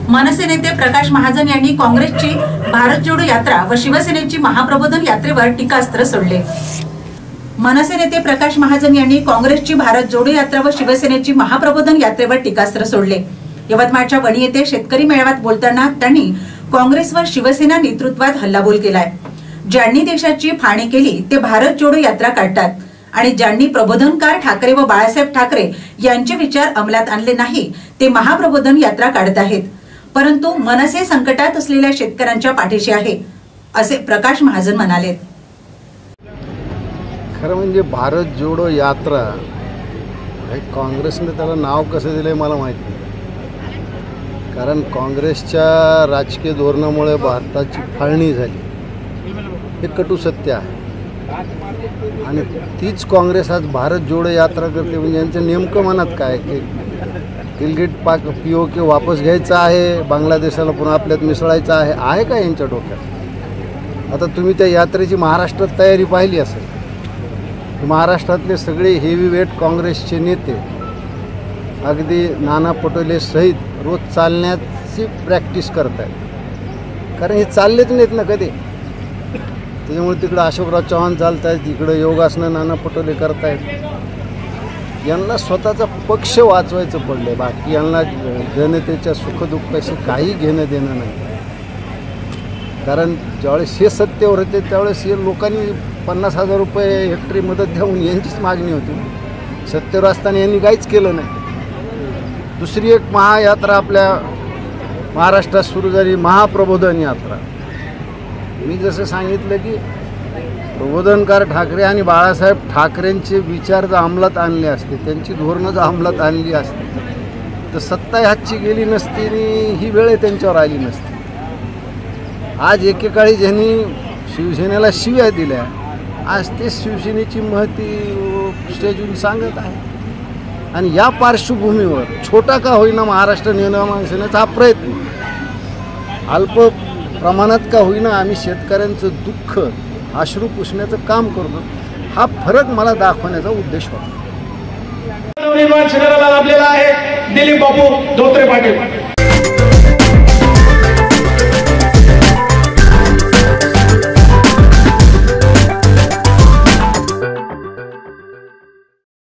मनसे नेते प्रकाश महाजन यांनी काँग्रेसची भारत जोडो यात्रा व शिवसेनेची महाप्रबोधन यात्रेवर टीकास्त्र सोडले। मनसे नेते प्रकाश महाजन यांनी काँग्रेसची भारत जोडो यात्रा व शिवसेनेची महाप्रबोधन यात्रेवर टीकास्त्र सोडले। यवतमाळच्या वणी येथे शेतकरी मेळाव्यात बोलताना त्यांनी काँग्रेसवर शिवसेना नेतृत्वात हल्लाबोल केलाय। ज्यांनी देशाची फाळणी केली ते भारत जोडो यात्रा काढतात आणि ज्यांनी प्रबोधनकार ठाकरे व बाळासाहेब ठाकरे यांचे विचार अंमलात आणले नाही ते महाप्रबोधन यात्रा काढत आहेत। परंतु मनसे संकटात असलेल्या शेतकऱ्यांच्या पाठीशी आहे असे प्रकाश महाजन म्हणाले। खरं म्हणजे भारत जोडो यात्रा हे काँग्रेसने त्याला नाव कसं दिले मला माहित नाही, कारण काँग्रेसच्या राजकीय धोरणामुळे भारताची फाळणी झाली हे कटू सत्य आहे। आणि तीच काँग्रेस आज भारत जोडो यात्रा करते म्हणजे यांचं नेमकं मनात काय की गिलगिट POK वापस घ्यायचं आहे, बांगलादेशाला पुन्हा आपल्यात मिसळायचं आहे का यांच्या डोक्यात? आता तुम्ही त्या यात्रेची महाराष्ट्रात तयारी पाहिली असेल। महाराष्ट्रातले सगळे हेवीवेट काँग्रेसचे नेते अगदी नाना पटोले सहित रोज चालण्याची प्रॅक्टिस करत आहेत, कारण हे चाललेच नाहीत ना कधी। त्याच्यामुळे तिकडं अशोकराव चव्हाण चालत आहेत, इकडं योगासनं नाना पटोले करत आहेत। यांना स्वतःचा पक्ष वाचवायचं पडलं, बाकी यांना जनतेच्या सुखदुःखाशी काही घेणं देणं नाही। कारण ज्यावेळेस हे सत्तेवर होते त्यावेळेस हे लोकांनी 50,000 रुपये हेक्टरी मदत देऊन यांचीच मागणी होती। सत्तेवर असताना यांनी काहीच केलं नाही। दुसरी एक महायात्रा आपल्या महाराष्ट्रात सुरू झाली, महाप्रबोधन यात्रा। मी जसं सांगितलं की प्रबोधनकार ठाकरे आणि बाळासाहेब ठाकरेंचे विचार जर अंमलात आणले असते, त्यांची धोरणं जर अंमलात आणली असते तर सत्ता ह्याची गेली नसती आणि ही वेळ त्यांच्यावर आली नसती। आज एकेकाळी ज्यांनी शिवसेनेला शिव्या दिल्या, आज ते शिवसेनेची महती स्टेजवरून सांगत आहे। आणि या पार्श्वभूमीवर छोटा का होईना महाराष्ट्र निर्माण सेनेचा हा प्रयत्न, अल्प प्रमाणात का होईना आम्ही शेतकऱ्यांचं दुःख अश्रू पुसण्याचं काम करतो, हा फरक मला दाखवण्याचा उद्देश होता। नवनिर्माण शहराला लाभलेला आहे दिलीप बापू धोत्रे पाटील।